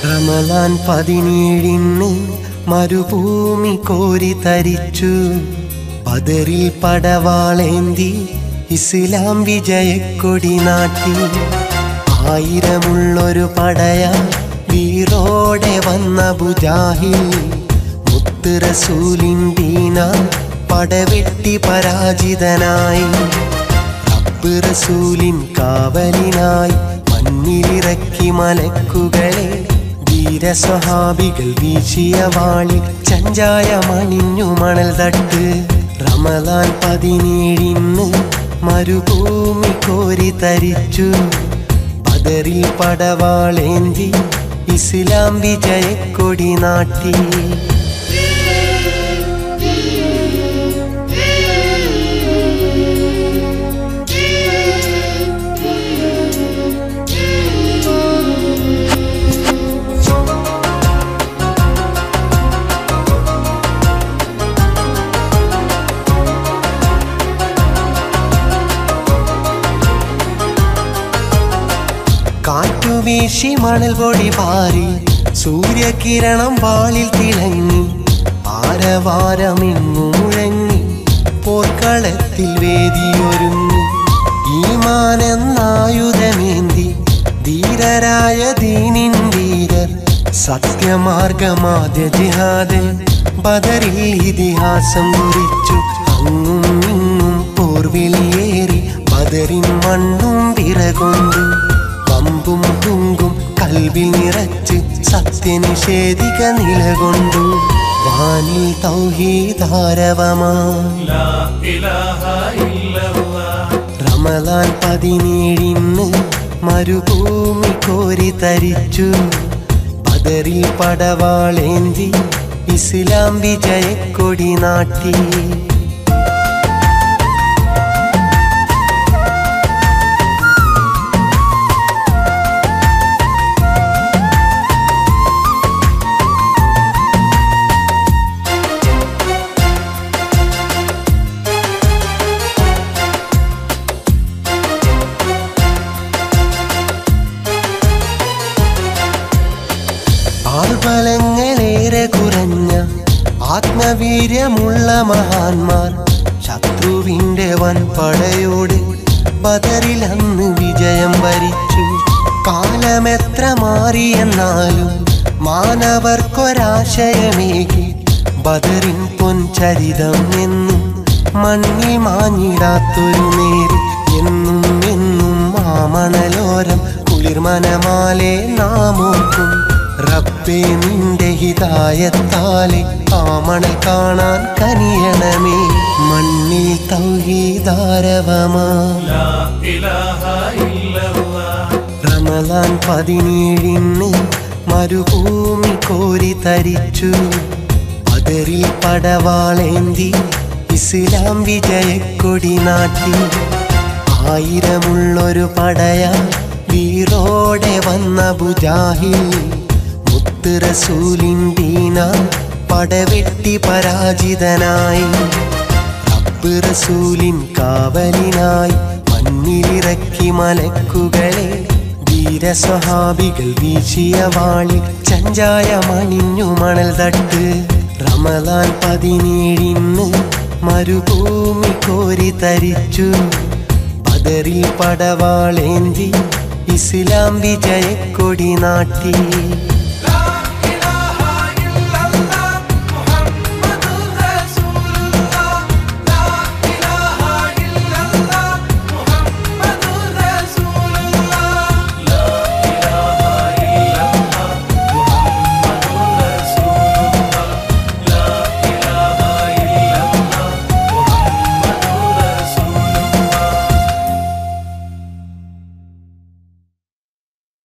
റമളാൻ 17 മരുഭൂമി കോരി തരിച്ചു. ബദറിൽ പടവാളേന്തി ഇസ്ലാം വിജയക്കൊടി നാട്ടി. 1000 പടയ വീറോടെ വന്ന ബുജാഹിൽ മുത്ത് റസൂലിൻ ദീന പടവെട്ടി പരാജിതനായി. റബ്ബ് റസൂലിൻ കാവലിനായി മണ്ണിലിറക്കി മലക്കുകളെ. ധീരസ്വഹാബികൾ വീശിയ വാളിൽ ചഞ്ചായമണിഞ്ഞു മണൽ തട്ട്. റമളാൻ 17 മരുഭൂമി കോരി തരിച്ചു. ബദറിൽ പടവാളേന്തി ഇസ്ലാം വിജയക്കൊടി നാട്ടി. കാറ്റുവീശി മണൽ പൊടി പാറി സൂര്യകിരണം വാളിൽ തിളങ്ങി. ആരവാരമെങ്ങു മുഴങ്ങി പോർക്കളത്തിൽ വേദിയൊരുങ്ങി. ഈമാനെന്നായുധമേന്തി ധീരരായ ദീനിൻ ധീരർ. സത്യമാർഗമാദ്യ ജിഹാദ് ബദറിൽ ഇതിഹാസം കുറിച്ചു. അങ്ങും ഇങ്ങും പോർവിളിയേറി ബദറിൻ മണ്ണും വിറകൊണ്ടു. പമ്പും തുങ്കും കൽവിൽ നിറച്ച് സത്യനിഷേധിക നിലകൊണ്ടു. വാനിൽ തൗഹീദാരവമായി റമളാൻ 17 മരുഭൂമി കോരി തരിച്ചു. ബദറിൽ പടവാളേന്തി ഇസ്ലാം വിജയക്കൊടി നാട്ടി. ആൾബലങ്ങളേറെ കുറഞ്ഞ ആത്മവീര്യമുള്ള മഹാന്മാർ ശത്രുവിൻ്റെ വൻപടയോട് ബദറിൽ അന്ന് വിജയം വരിച്ചു. കാലമെത്ര മാറിയെന്നാലും മാനവർക്കൊരാശയമേകി ബദറിൻ പൊൻചരിതം എന്നും മണ്ണിൽ മാഞ്ഞിടാത്തൊരു നേര്. എന്നും എന്നും ആ മണലോരം കുളിർമനമാലെ നാമോർക്കും. റബ്ബേ നിന്റെ ഹിദായത്താലെ ആ മണൽ കാണാൻ കനിയണമേ. മണ്ണിൽ തൗഹീദാരവമായി റമളാൻ 17 മരുഭൂമി കോരി തരിച്ചു. ബദറിൽ പടവാളേന്തി ഇസ്ലാം വിജയക്കൊടി നാട്ടി. 1000 പടയ വീറോടെ വന്ന ബുജാഹിൽ മുത്ത് റസൂലിൻ ദീന പടവെട്ടി പരാജിതനായി. റബ്ബ് റസൂലിൻ കാവലിനായി മണ്ണിലിറക്കി മലക്കുകളെ. ധീരസ്വഹാബികൾ വീശിയ വാളിൽ ചഞ്ചായമണിഞ്ഞു മണൽ തട്ട്. റമളാൻ 17 മരുഭൂമി കോരി തരിച്ചു. ബദറിൽ പടവാളേന്തി ഇസ്ലാം വിജയക്കൊടി നാട്ടി.